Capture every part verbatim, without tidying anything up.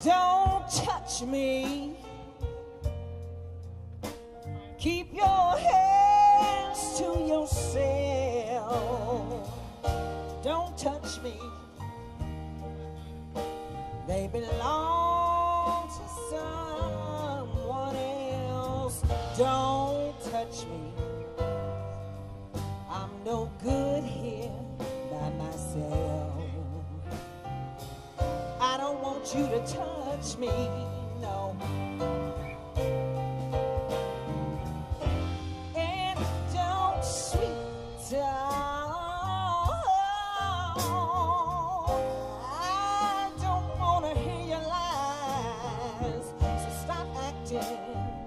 Don't touch me. Keep your hands to yourself. Don't touch me. They belong to someone else. Don't touch me. I'm no good here by myself. I don't want you to touch me, no. And don't, sweet doll, I don't want to hear your lies, so stop acting.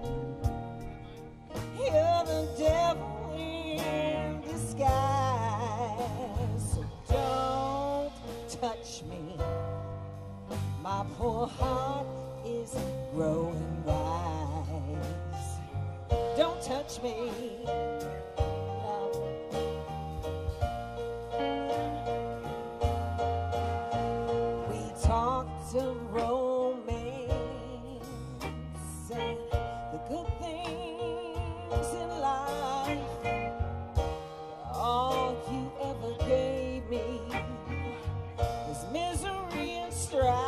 You're the devil in disguise, so don't touch me. My poor heart is growing wise. Don't touch me. No. We talked of romance and the good things in life. All you ever gave me was misery and strife.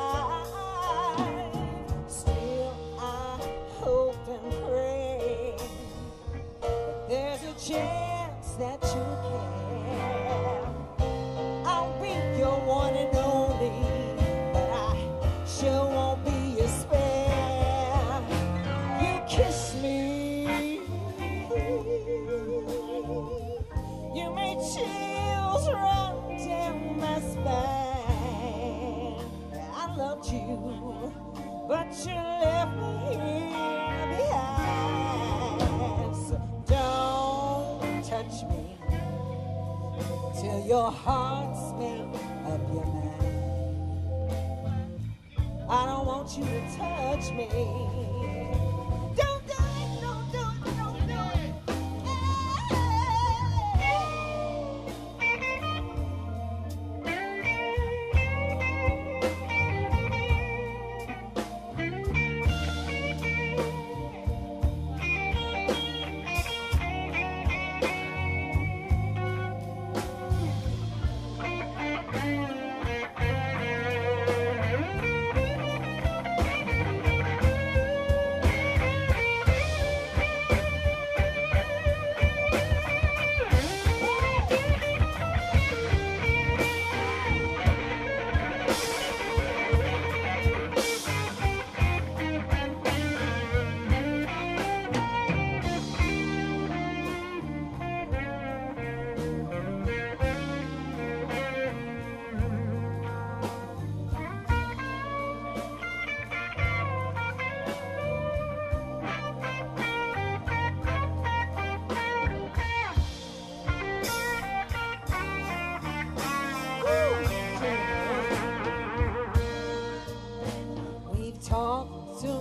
Chance that you care, I'll be your one and only, but I sure won't be your spare. You kiss me, you made chills run down my spine. I loved you, but you left me here behind. So touch me till your heart's made up your mind. I don't want you to touch me. Don't do it, don't do it, don't do it. Talk to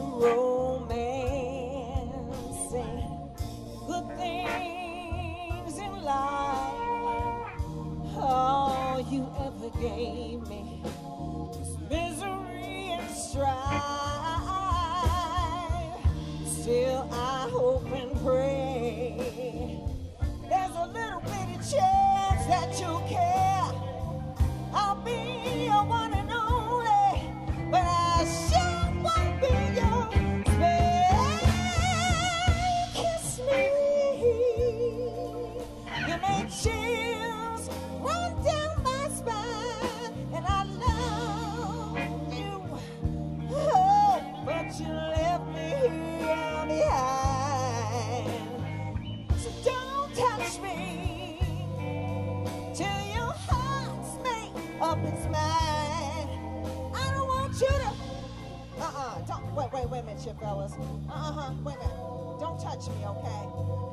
romance and good things in life. All you ever gave me was misery and strife. Still I hope and pray there's a little bitty chance that you'll care. I'll be your one and only, but I sure be your spare. Kiss me. You made chills run down my spine, and I love you. Oh, but you left me here behind. So don't touch me till your heart's made up its mind. I don't want you to. Uh-uh, don't, wait, wait, wait a minute, you fellas. Uh-huh, wait a minute. Don't touch me, okay?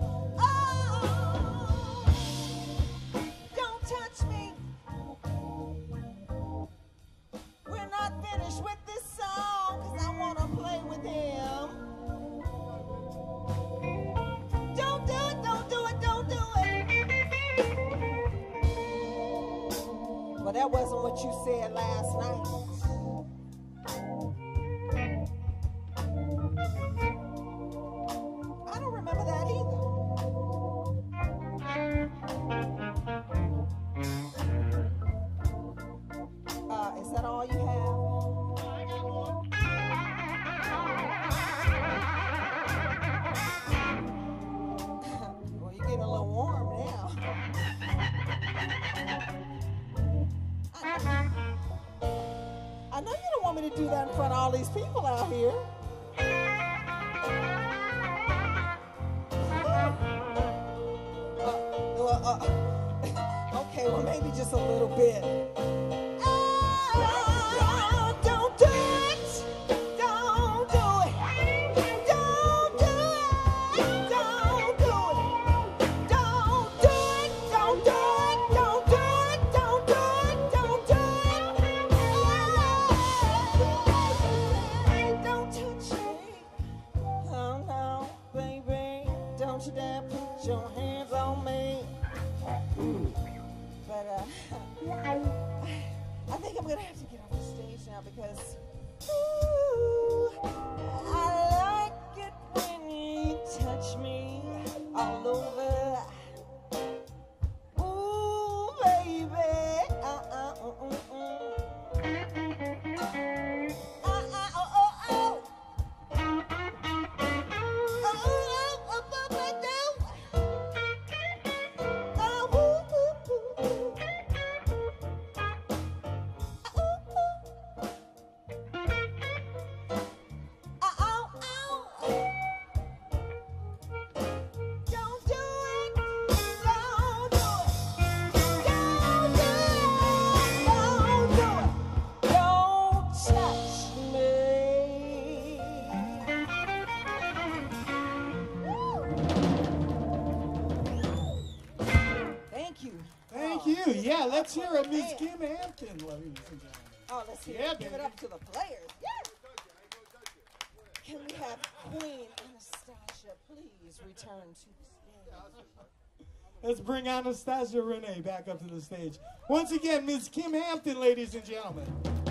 Oh, don't touch me. We're not finished with this song, because I want to play with him. Don't do it, don't do it, don't do it. Well, that wasn't what you said last night. that in front of all these people out here. Uh, well, uh, okay, well, maybe just a little bit. Oh, don't do it. Don't do it. Don't do it. Don't do it. Don't do it. Don't do it. Don't do it. Don't do it. Don't do it. Don't touch me. Oh no, baby. Don't you dare put your hands on me. But uh, I think I'm gonna have to get off the stage now because ooh, I like it when you touch me all over. Ooh, baby. Uh-uh, uh, uh, uh. Uh-uh, oh, oh, oh. Oh, oh, oh, oh, oh, oh. Oh, ooh, ooh, ooh, ooh. Thank you. Yeah, let's hear it, Miss Kim Hampton, ladies and gentlemen. Oh, let's hear Yeah, it. Give baby. it up to the players. Yes. Can we have Queen Anastasia please return to the stage? Let's bring Anastasia Renee back up to the stage. Once again, Miss Kim Hampton, ladies and gentlemen.